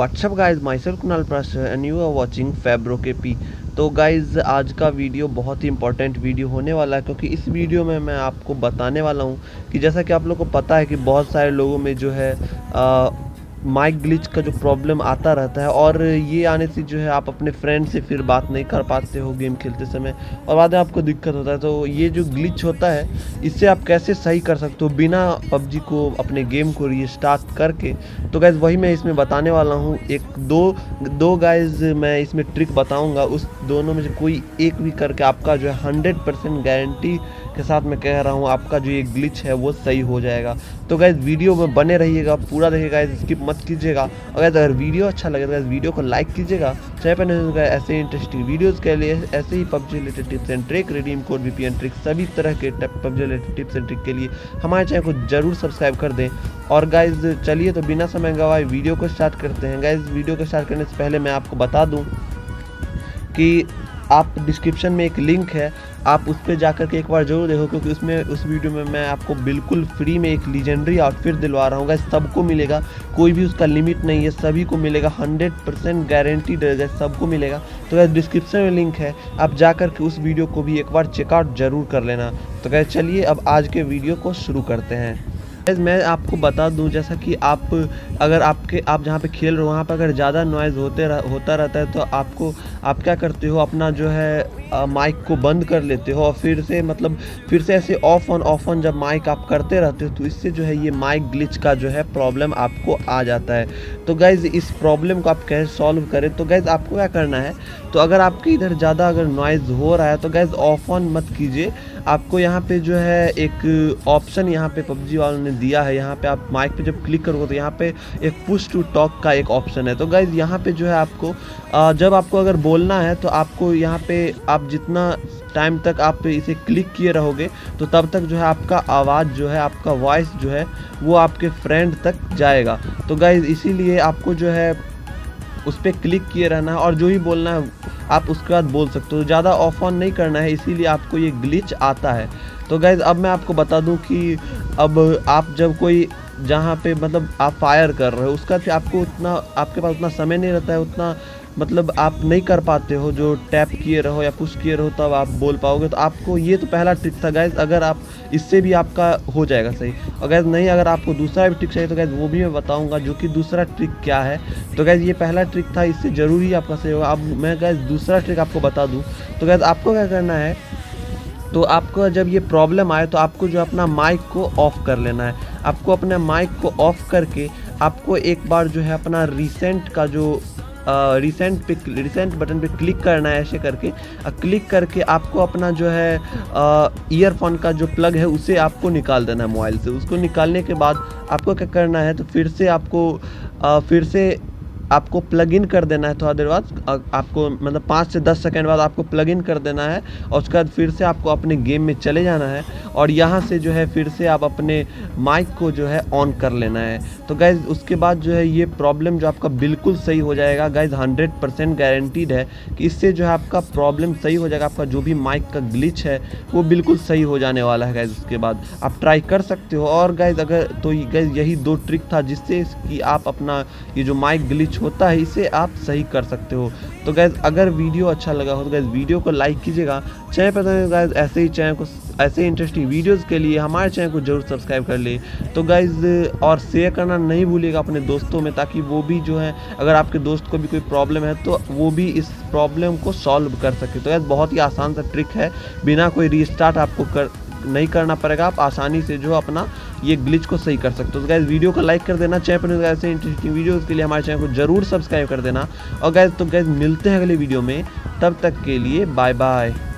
WhatsApp guys, myself Kunal Prashar and you are watching फैब्रो के पी। तो गाइज आज का वीडियो बहुत ही इंपॉर्टेंट वीडियो होने वाला है, क्योंकि इस वीडियो में मैं आपको बताने वाला हूँ कि जैसा कि आप लोगों को पता है कि बहुत सारे लोगों में जो है माइक ग्लिच का जो प्रॉब्लम आता रहता है, और ये आने से जो है आप अपने फ्रेंड से फिर बात नहीं कर पाते हो गेम खेलते समय, और बाद में आपको दिक्कत होता है। तो ये जो ग्लिच होता है इससे आप कैसे सही कर सकते हो बिना पबजी को अपने गेम को रीस्टार्ट करके। तो गाइज़ वही मैं इसमें बताने वाला हूँ। दो गाइज़ मैं इसमें ट्रिक बताऊँगा, उस दोनों में से कोई एक भी करके आपका जो है 100% गारंटी के साथ मैं कह रहा हूँ आपका जो ये ग्लिच है वो सही हो जाएगा। तो गाइज़ वीडियो में बने रहिएगा, पूरा देखिएगा, स्किप मत कीजिएगा। और अगर वीडियो अच्छा लगे तो वीडियो को लाइक कीजिएगा। चैनल पर नहीं होगा ऐसे इंटरेस्टिंग वीडियोस के लिए, ऐसे ही PUBG related tips and trick, redeem code, VPN trick, सभी तरह के PUBG related tips and trick के लिए हमारे चैनल को जरूर सब्सक्राइब कर दें। और गाइज़ चलिए तो बिना समय गवाए वीडियो को स्टार्ट करते हैं। गाइज़ वीडियो को स्टार्ट करने से पहले मैं आपको बता दूँ कि आप डिस्क्रिप्शन में एक लिंक है, आप उस पर जाकर के एक बार जरूर देखो, क्योंकि उस वीडियो में मैं आपको बिल्कुल फ्री में एक लीजेंडरी आउटफिट दिलवा रहा हूँ। गाइस सबको मिलेगा, कोई भी उसका लिमिट नहीं है, सभी को मिलेगा, 100% गारंटीड है, सबको मिलेगा। तो गाइस डिस्क्रिप्शन में लिंक है, आप जाकर के उस वीडियो को भी एक बार चेकआउट जरूर कर लेना। तो गाइस चलिए अब आज के वीडियो को शुरू करते हैं। मैं आपको बता दूं, जैसा कि आप जहाँ पे खेल रहे हो वहाँ पर अगर ज़्यादा नॉइज़ होता रहता है, तो आप क्या करते हो, अपना जो है माइक को बंद कर लेते हो और फिर से ऐसे ऑफ ऑन जब माइक आप करते रहते हो, तो इससे जो है ये माइक ग्लिच का जो है प्रॉब्लम आपको आ जाता है। तो गाइज़ इस प्रॉब्लम को आप कैसे सॉल्व करें, तो गाइज़ आपको क्या करना है, तो अगर आपके इधर ज़्यादा अगर नॉइज़ हो रहा है तो गाइज़ ऑफ ऑन मत कीजिए। आपको यहाँ पे जो है एक ऑप्शन यहाँ पे पबजी वालों ने दिया है, यहाँ पे आप माइक पे जब क्लिक करोगे तो यहाँ पे एक पुश टू टॉक का एक ऑप्शन है। तो गाइज़ यहाँ पे जो है आपको जब आपको अगर बोलना है तो आपको यहाँ पे आप जितना टाइम तक आप इसे क्लिक किए रहोगे तो तब तक जो है आपका आवाज़ जो है, आपका वॉइस जो है वो आपके फ्रेंड तक जाएगा। तो गाइज़ इसीलिए आपको जो है उस पर क्लिक किए रहना है, और जो ही बोलना है आप उसके बाद बोल सकते हो, ज़्यादा ऑफ ऑन नहीं करना है, इसीलिए आपको ये ग्लिच आता है। तो गाइज़ अब मैं आपको बता दूं कि अब आप जब कोई जहाँ पे आप फायर कर रहे हो उसका फिर आपके पास उतना समय नहीं रहता है, उतना आप नहीं कर पाते हो, जो टैप किए रहो या पुश किए रहो तब आप बोल पाओगे। तो आपको ये तो पहला ट्रिक था गाइज़, अगर आप इससे भी आपका हो जाएगा सही। और गाइज़ नहीं, अगर आपको दूसरा भी ट्रिक चाहिए तो गाइज़ वो भी मैं बताऊंगा, जो कि दूसरा ट्रिक क्या है। तो गाइज़ ये पहला ट्रिक था, इससे ज़रूरी आपका सही होगा। अब मैं गाइज़ दूसरा ट्रिक आपको बता दूँ। तो गाइज़ आपको क्या करना है, तो आपको जब ये प्रॉब्लम आए तो आपको जो अपना माइक को ऑफ़ कर लेना है। आपको अपने माइक को ऑफ़ करके आपको एक बार जो है अपना रिसेंट बटन पे क्लिक करना है, ऐसे करके क्लिक करके आपको अपना जो है ईयरफोन का जो प्लग है उसे आपको निकाल देना है मोबाइल से। उसको निकालने के बाद आपको क्या करना है, तो फिर से आपको प्लग इन कर देना है। थोड़ा देर बाद आपको 5 से 10 सेकंड बाद आपको प्लग इन कर देना है, और उसके बाद फिर से आपको अपने गेम में चले जाना है, और यहाँ से जो है फिर से आप अपने माइक को जो है ऑन कर लेना है। तो गाइज़ उसके बाद जो है ये प्रॉब्लम जो आपका बिल्कुल सही हो जाएगा। गाइज़ 100% गारंटीड है कि इससे जो है आपका प्रॉब्लम सही हो जाएगा, आपका जो भी माइक का ग्लिच है वो बिल्कुल सही हो जाने वाला है। गाइज़ उसके बाद आप ट्राई कर सकते हो। और गाइज़ गाइज़ यही 2 ट्रिक था जिससे कि आप अपना ये जो माइक ग्लिच होता है इसे आप सही कर सकते हो। तो गाइज़ अगर वीडियो अच्छा लगा हो तो गाइज़ वीडियो को लाइक कीजिएगा। चैनल पर तो गाइज़ ऐसे इंटरेस्टिंग वीडियोस के लिए हमारे चैनल को जरूर सब्सक्राइब कर ले। तो गाइज़ और शेयर करना नहीं भूलिएगा अपने दोस्तों में, ताकि वो भी जो है, अगर आपके दोस्त को भी कोई प्रॉब्लम है तो वो भी इस प्रॉब्लम को सॉल्व कर सके। तो गाइज़ बहुत ही आसान सा ट्रिक है, बिना कोई रीस्टार्ट आपको नहीं करना पड़ेगा, आप आसानी से जो अपना ये ग्लिच को सही कर सकते हो। तो गाइज़ वीडियो को लाइक कर देना, चैनल पर ऐसे इंटरेस्टिंग वीडियोस के लिए हमारे चैनल को जरूर सब्सक्राइब कर देना। और गाइज़ मिलते हैं अगले वीडियो में, तब तक के लिए बाय बाय।